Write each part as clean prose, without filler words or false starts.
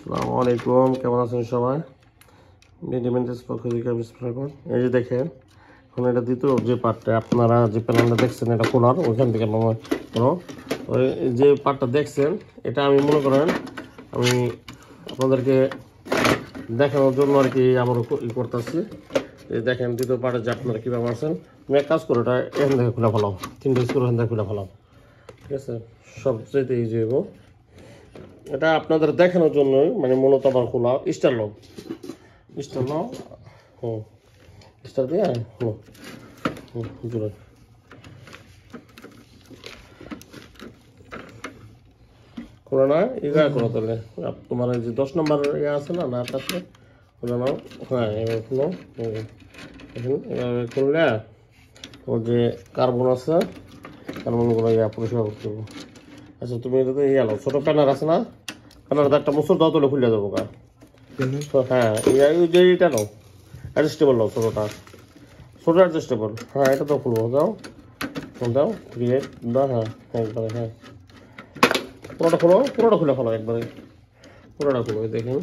আসসালামু আলাইকুম, কেমন আছেন সবাই? ডিমেন্টাস পক্ষ থেকে আমি স্বাগত। এই যে দেখেন, এখন এটা দ্বিতীয় যে পার্টটা আপনারা যে প্যানেলটা দেখছেন এটা খোলার ওইখান থেকে কোনো ওই যে পার্টটা দেখছেন এটা আমি মনে করেন আমি আপনাদেরকে দেখানোর জন্য আর কি আবার করতেছি। এই দেখেন দ্বিতীয় পার্টে যে আপনারা কীভাবে আছেন, তুমি এক কাজ করো, এটা এখান থেকে খুলে ফেলাও, 3টা স্ক্রু এখান থেকে খুলে ফেলাও, ঠিক আছে? সবচেয়ে ইজি হইব। এটা আপনাদের দেখানোর জন্যই মানে মূলত আমার খোলা স্টার লক স্টার দিয়ে জুড়ে খোলা না ইয়া করো তাহলে তোমার এই যে 10 নম্বর ইয়ে আছে না না কাছে খোলা নাও। হ্যাঁ এবার খুলো, এভাবে খুললে ওর যে কার্বন আছে কার্বনগুলো ইয়া পরিষ্কার করতে হবে। আচ্ছা তুমি এটাতে ইয়ে নাও, ছোটো প্যানার আছে না, প্যানারটা একটা মুসুর দাও তুলে খুলে দেবো গা। হ্যাঁ ওই যে এটা নাও, অ্যাডজাস্টেবল নাও, ছোটো অ্যাডজাস্টেবল। হ্যাঁ এটা তো খুলবো, দাও দাও ক্রিয়েট দাও। হ্যাঁ একবারে, হ্যাঁ পুরোটা খুলে ফেলো একবারে, পুরোটা খুলো। দেখুন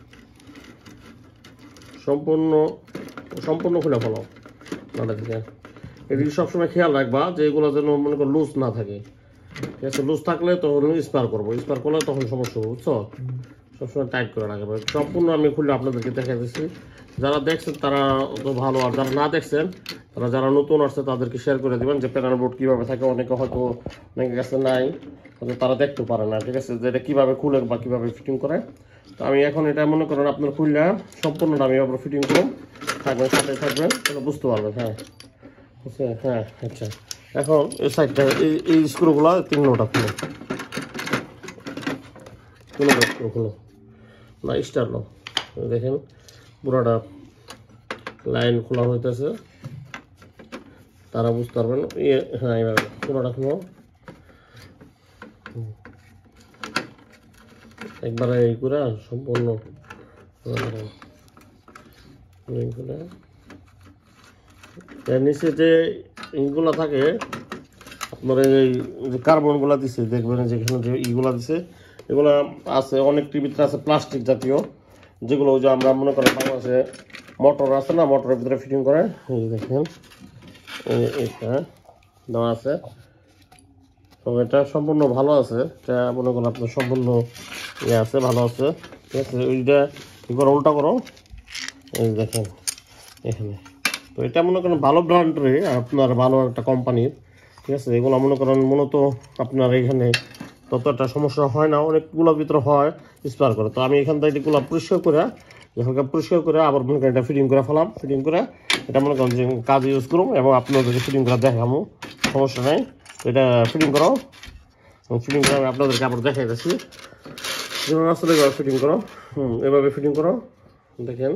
সম্পূর্ণ খুলে ফেলো নাটা থেকে। এদিকে সবসময় খেয়াল রাখবা যে এগুলো যেন মনে করো লুজ না থাকে, ঠিক আছে? লুজ থাকলে তখন স্পার করবো, স্পার করলে তখন সমস্যা হবে, বুঝছো? সবসময় টাইট করে রাখবে। সম্পূর্ণ আমি খুলে আপনাদেরকে দেখা দিচ্ছি। যারা দেখছেন তারা তো ভালো, আর যারা না দেখছেন তারা যারা নতুন আসছে তাদেরকে শেয়ার করে দেবেন যে প্যানেল বোর্ড কীভাবে থাকে। অনেকে হয়তো অনেকের কাছে নাই, তারা দেখতে পারে না, ঠিক আছে? যে এটা কীভাবে খুলে বা কীভাবে ফিটিং করে। তো আমি এখন এটা মনে করেন আপনার খুললে সম্পূর্ণটা আমি আবার ফিটিং করুন, থাকবেন সাথে থাকবেন, তাহলে বুঝতে পারবেন। হ্যাঁ আচ্ছা, হ্যাঁ আচ্ছা। এখন এই সাইডটা এই স্ক্রুগুলো 3 নোটা খুলো খুলো না স্টার লো। দেখেন পুরোটা লাইন খোলা হইতেছে, তারা বুঝতে পারবেন। হ্যাঁ এবার পুরোটা খুলো একবারে এই করে সম্পূর্ণ এর নিচে যে ইগুলা থাকে আপনার এই যে কার্বনগুলা দিছে, দেখবেন যেখানে যে ইগুলা দিছে এগুলো আছে অনেক টিভিতে আছে প্লাস্টিক জাতীয়, যেগুলো যে আমরা মনে করেন বাংলাদেশে মোটর আছে না, মোটরের ভিতরে ফিটিং করে। এই দেখেন এইটা দেওয়া আছে, তো এটা সম্পূর্ণ ভালো আছে। এটা মনে করেন আপনার সম্পূর্ণ ইয়ে আছে, ভালো আছে, ঠিক আছে? ওইটা কী করো, উল্টা করো, এই দেখেন এখানে। তো এটা মনে করেন ভালো ব্র্যান্ডের, আপনার ভালো একটা কোম্পানির, ঠিক আছে? এগুলো মনে করেন মূলত আপনার এখানে ততটা সমস্যা হয় না, অনেকগুলোর ভিতরে হয় স্পার করে। তো আমি এখান থেকে এগুলো পরিষ্কার করে আবার মনে করেন এটা ফিটিং করে ফেলাম, ফিটিং করে এটা মনে করেন যে কাজ ইউজ করুন এবং আপনাদেরকে ফিটিং করে দেখাবো, সমস্যা নেই। এটা ফিটিং করো, আমি আপনাদেরকে আবার দেখাই দিচ্ছি আসলে ফিটিং করো। এভাবে ফিটিং করো, দেখেন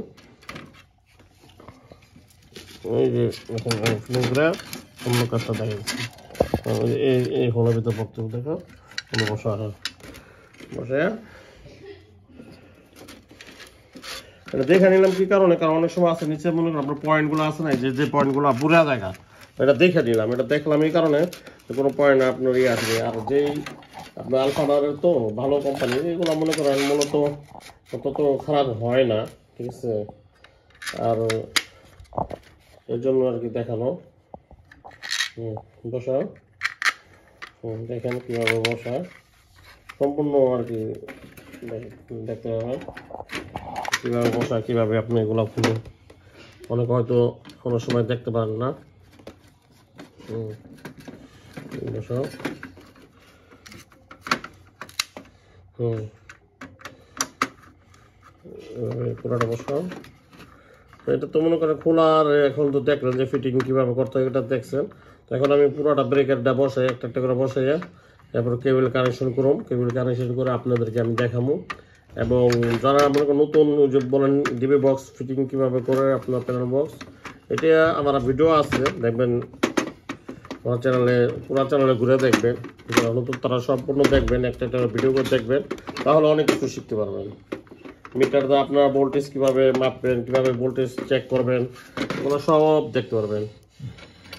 এই যে ফিটিং করে অন্য কাজটা দেখা যাচ্ছে। এই হলের ভিতরে পড়তে দেখো বসা বসে এটা দেখে নিলাম কি কারণে, কারণ অনেক সময় আছে নিচে মনে করেন আপনার পয়েন্টগুলো আছে না, যে পয়েন্টগুলো বুড়া জায়গা, এটা দেখে নিলাম। এটা দেখলাম এই কারণে কোনো পয়েন্ট আপনার ইয়ে আসবে। আর যেই আপনার আলফাডারের তো ভালো কোম্পানি, এগুলো মনে করেন মূলত তত খারাপ হয় না, ঠিক আছে? আর এর জন্য আর কি দেখানো। বসা দেখেন কীভাবে বসা সম্পূর্ণ আর কি দেখতে হবে কীভাবে বসা, কীভাবে আপনি এগুলো খুলুন। অনেকে হয়তো কোনো সময় দেখতে পারেন না। বসা পুরোটা বসা। তো এটা তো মনে করেন খোলার, এখন তো দেখলেন যে ফিটিং কীভাবে করতে হয়, এটা দেখছেন। তো এখন আমি পুরোটা ব্রেকারটা বসাই, একটা করে বসাইয়া তারপর কেবল কানেকশন করুন, কেবল কানেকশন করে আপনাদেরকে আমি দেখাবো। এবং যারা মনে করেন নতুন যে বলেন ডিবি বক্স ফিটিং কীভাবে করে আপনার প্যানেল বক্স, এটা আমার ভিডিও আছে, দেখবেন আমার চ্যানেলে, পুরো চ্যানেলে ঘুরে দেখবেন। নতুন তারা সম্পূর্ণ দেখবেন, একটা ভিডিও করে দেখবেন, তাহলে অনেক কিছু শিখতে পারবেন। মিটার দিয়ে আপনার ভোল্টেজ কীভাবে মাপবেন, কীভাবে ভোল্টেজ চেক করবেন, এগুলো সব দেখতে পারবেন।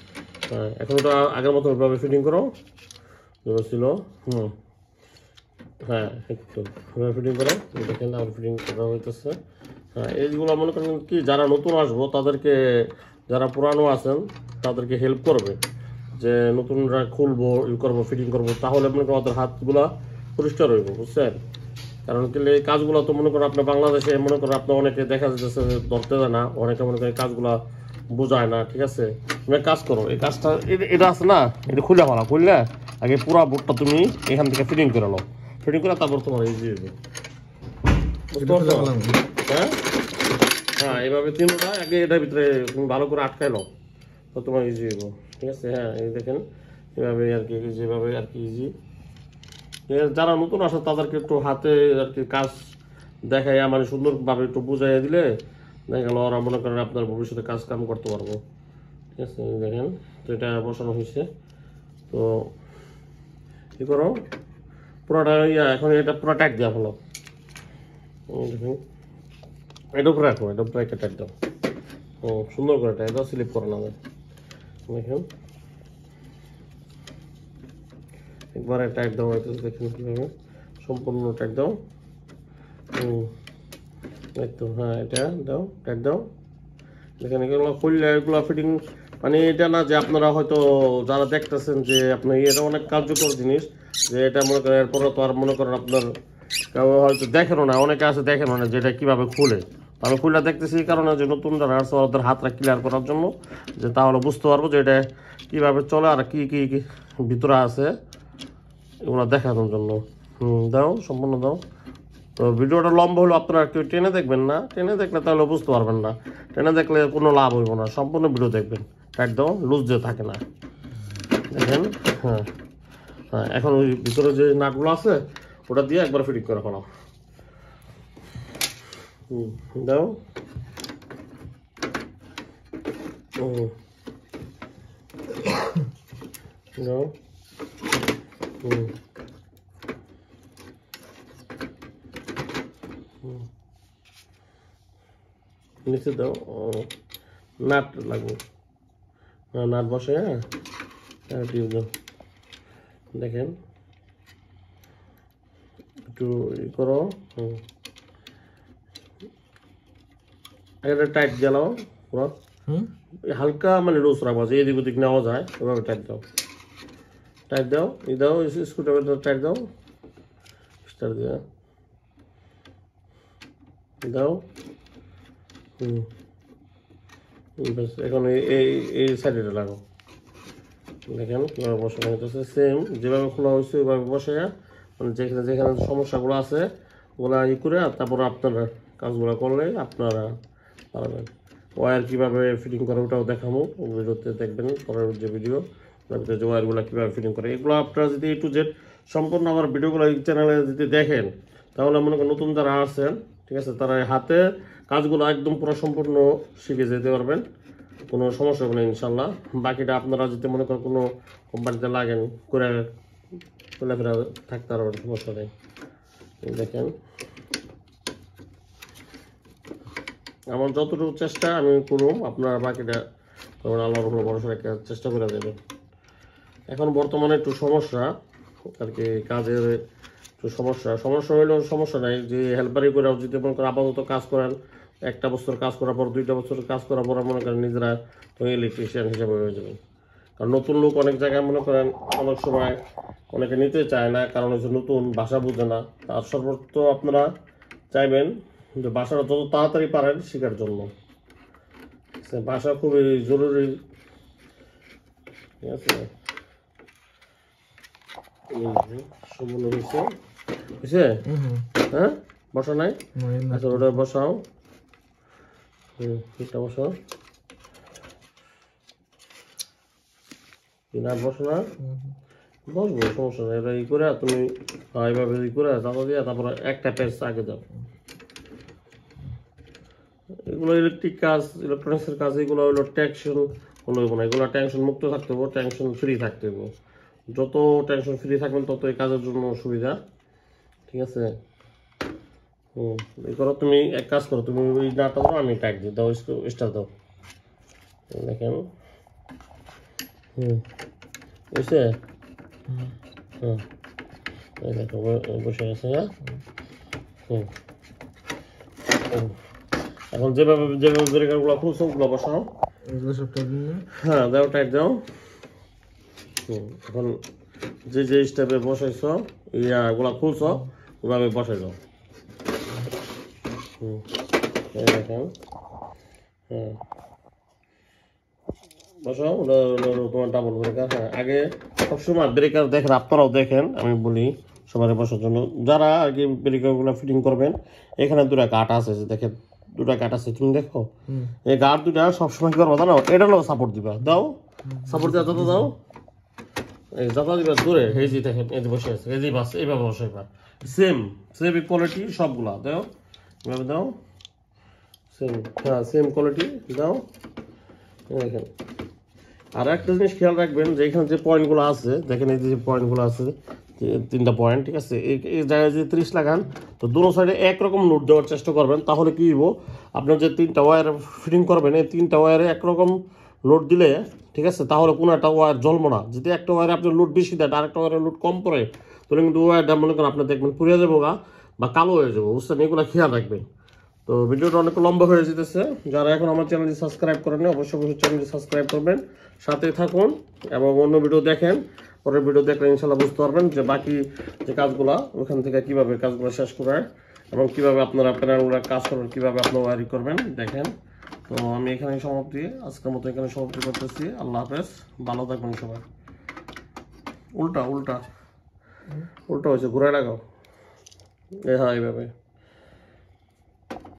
হ্যাঁ এখন ওটা আগের মতো ওইভাবে ফিটিং করো ছিল। হ্যাঁ একটু ফিটিং করো, দেখেন আর ফিটিং করা হইতেছে। হ্যাঁ এইগুলো মনে করেন কি যারা নতুন আসবো তাদেরকে, যারা পুরানো আছেন তাদেরকে হেল্প করবে, যে নতুনরা খুলবো ই করবো ফিটিং করবো, তাহলে মনে করেন ওদের হাতগুলা পরিষ্কার হইব, বুঝছেন? কারণ কি এই কাজগুলো তো মনে করেন আপনার বাংলাদেশে মনে করেন আপনার অনেকে দেখা যাচ্ছে ধরতে দেয় না, অনেকে মনে করেন কাজগুলা বোঝায় না, ঠিক আছে? তুমি এক কাজ করো, এই কাজটা এটা আছে না, এটা খুলে ফেলা, খুললে আগে পুরা বোর্ডটা তুমি এখান থেকে ফিটিং করে নাও, ফিটিং করে তারপর তোমার ইজি হবে, বুঝতে পারছো? হ্যাঁ হ্যাঁ, এইভাবে তিনটা আগে এটার ভিতরে তুমি ভালো করে আটকাই নাও, তো তোমার ইজি হইব, ঠিক আছে? হ্যাঁ এই দেখেন এভাবে আর কি, যেভাবে আর কি ইজি। যারা নতুন আসে তাদেরকে একটু হাতে আর কি কাজ দেখাই মানে সুন্দরভাবে একটু বুঝাইয়া দিলে দেখা গেল ওরা মনে করেন আপনার ভবিষ্যতে কাজ কাম করতে পারবো, ঠিক আছে? দেখেন তো এটা বসানো হয়েছে, তো কি করো পুরোটা এখন এটা পুরো টাইট দেওয়া হলো, দেখুন এটা উপরে রাখো, এটা উপরে একটা টাইট দাও, ও সুন্দর করে টাইট দাও, স্লিপ করে না যায়, দেখুন একবারে টাইট দাও, হয়তো দেখুন কীভাবে সম্পূর্ণ টাইট দাও, একদম হ্যাঁ এটা দাও, টাইট দাও। দেখেন এগুলো খুললে এগুলো ফিটিং মানে এটা না যে আপনারা হয়তো যারা দেখতেছেন যে আপনার এটা অনেক কার্যকর জিনিস, যে এটা মনে করেন এরপরে তো আর মনে করেন আপনার কেউ হয়তো দেখেনও না, অনেকে আছে দেখেনও না যে এটা কীভাবে খুলে। আমি খুলে দেখতেছি এই কারণে যে নতুন যারা আছে ওদের হাতটা ক্লিয়ার করার জন্য, যে তাহলে বুঝতে পারবো যে এটা কীভাবে চলে আর কি কি কি ভিতরে আছে এগুলো দেখানোর জন্য। দাও সম্পূর্ণ দাও। তো ভিডিওটা লম্বা হলো, আপনারা কেউ টেনে দেখবেন না, টেনে দেখলে তাহলে বুঝতে পারবেন না, টেনে দেখলে কোনো লাভ হইব না, সম্পূর্ণ ভিডিও দেখবেন, একদম লুজ যে থাকে না, দেখেন। হ্যাঁ হ্যাঁ, এখন ওই ভিতরে যে নাটগুলো আছে ওটা দিয়ে একবার ফিটিং করে ফেলাও, দাও দাও নিচে দাও, নাট লাগবে, নাট বসে, হ্যাঁ টিউব দাও, দেখেন একটু ই করো, একটা টাইট গেলাও পুরো, হালকা মানে লুজ রাখবো, যে এদিক ওদিক নেওয়া যায় ওভাবে টাইট দাও, টাইট দাও, ই দাও স্ক্রুড্রাইভার টাইট দাও, স্টার দিয়ে দাও, ব্যাস এখন এই এই সাইডে লাগাও, দেখেন কীভাবে বসানো হইতেছে, সেম যেভাবে খোলা হয়েছে ওইভাবে বসাইয়া মানে যেখানে যেখানে সমস্যাগুলো আছে ওগুলো ই করে তারপর আপনারা কাজগুলো করলে আপনারা পারবেন। ওয়্যার কীভাবে ফিটিং করে ওটাও দেখাবো, ভিডিওতে দেখবেন পরের যে ভিডিও, তার ভিতরে যে ওয়্যারগুলো কীভাবে ফিটিং করে এগুলো আপনারা যদি A to Z সম্পূর্ণ আমার ভিডিওগুলো এই চ্যানেলে যদি দেখেন তাহলে মনে করেন নতুন যারা আছেন, ঠিক আছে, তারা হাতে কাজগুলো একদম পুরো সম্পূর্ণ শিখে যেতে পারবেন, কোনো সমস্যা হবে না ইনশাল্লাহ। বাকিটা আপনারা যদি মনে করেন কোনো কোম্পানিতে লাগেন করে চলাফেরা থাকতে পারবেন, সমস্যা নেই। দেখেন আমার যতটুকু চেষ্টা আমি করব, আপনারা বাকিটা আল্লাহর উপর ভরসা রেখে চেষ্টা করে দেবেন। এখন বর্তমানে একটু সমস্যা আর কি, কাজের একটু সমস্যা হইলেও সমস্যা নাই, যে হেল্পারি করে যদি মনে করেন আপাতত কাজ করেন, একটা বছর কাজ করার পর 2টা বছর কাজ করার পর মনে করেন নিজেরা তো ইলেকট্রিশিয়ান হিসেবে হয়ে যাবেন। কারণ নতুন লোক অনেক জায়গায় মনে করেন অনেক সময় অনেকে নিতে চায় না, কারণ হচ্ছে নতুন ভাষা বুঝে না। তার সর্বোচ্চ আপনারা চাইবেন যে ভাষাটা যত তাড়াতাড়ি পারেন শেখার জন্য, ভাষা খুবই জরুরি, ঠিক আছে? সম্পূর্ণ হয়েছে, বুঝছে? হ্যাঁ বসা নাই, আচ্ছা ওটা বসাও, এটা বসাও, না বসো না, বসবো সমস্যা নেই, এবার ই করে তুমি এইভাবে ই করে চাপা দিয়ে তারপরে একটা পেজ আগে দাও। এগুলো ইলেকট্রিক কাজ, ইলেকট্রনিক্সের কাজ, এগুলো হলো টেনশন হলো না, এগুলো টেনশন মুক্ত থাকতে হবে, টেনশন ফ্রি থাকতে হবে। যত টেনশন ফ্রি থাকবেন তত এই কাজের জন্য সুবিধা, ঠিক আছে? এই করো, তুমি এক কাজ করো, তুমি ওই নাটটা দাও, আমি টাইট দিই, দাও স্টার দাও, দেখেন বুঝছে? হ্যাঁ এই দেখো বসে গেছে। হ্যাঁ হুম হুম। এখন যেভাবে যেভাবে ব্রেকারগুলো খুলছো ওগুলো বসাও। হ্যাঁ দাও, টাইট দাও। এখন যে যে স্টেপে বসাইছো ইয়াগুলো খুলছো ওভাবে বসাই দাও। এই দেখেন। হ্যাঁ বসাও, ওটা তোমার ডাবল ব্রেকার। হ্যাঁ আগে সবসময় ব্রেকার দেখেন, আপনারাও দেখেন, আমি বলি সবার বসার জন্য যারা আর কি ব্রেকারগুলো ফিটিং করবেন, এখানে দুটা কাট আছে, দেখেন দুটা কাট আছে, তুমি দেখো এই গার্ড দুটা সবসময় কি করবো জানো, এটা হলো সাপোর্ট দিবা, দাও সাপোর্ট দেওয়া যত দাও, এই যত দিবা দূরে, এই যে দেখেন এই যে বসে আছে, এই যে বাস এইভাবে বসাইবা, সেম সেম কোয়ালিটি সবগুলা দাও, এভাবে দাও, সেম, হ্যাঁ সেম কোয়ালিটি দাও। দেখেন আর একটা জিনিস খেয়াল রাখবেন যে এখানে যে পয়েন্টগুলো আছে, দেখেন এই যে পয়েন্টগুলো আছে, তিনটা পয়েন্ট, ঠিক আছে, এই জায়গায় যদি 30 লাগান তো দুটো সাইডে একরকম লোড দেওয়ার চেষ্টা করবেন, তাহলে কি হইব, আপনার যে 3টা ওয়্যার ফিটিং করবেন এই 3টা ওয়্যারে একরকম লোড দিলে, ঠিক আছে, তাহলে কোনো একটা ওয়্যার জ্বলবো না। যদি একটা ওয়্যারে আপনার লোড বেশি দেয় আরেকটা ওয়্যারে লোড কম পড়ে, তাহলে কিন্তু ওয়্যারটা মনে করেন আপনার দেখবেন পুড়িয়ে যাবো বা কালো হয়ে যাবো, বুঝছেন, এগুলো খেয়াল রাখবেন। তো ভিডিওটা অনেক লম্বা হয়ে যেতেছে, যারা এখন আমার চ্যানেলটি সাবস্ক্রাইব করেন অবশ্যই অবশ্যই চ্যানেলটি সাবস্ক্রাইব করবেন, সাথে থাকুন এবং অন্য ভিডিও দেখেন, পরের ভিডিও দেখলে ইনশাল্লাহ বুঝতে পারবেন যে বাকি যে কাজগুলা ওখান থেকে কীভাবে কাজগুলো শেষ করার এবং কীভাবে আপনারা প্যানেলগুলো কাজ করবেন, কীভাবে আপনারা ওয়ারিং করবেন দেখেন। তো আমি এখানে সমাপ্তি, আজকের মতো এখানে সমাপ্তি করতেছি। আল্লাহ হাফেজ, ভালো থাকবেন সবাই। উল্টা উল্টা উল্টা হয়েছে, ঘুরাই লাগাও, হ্যাঁ এইভাবে।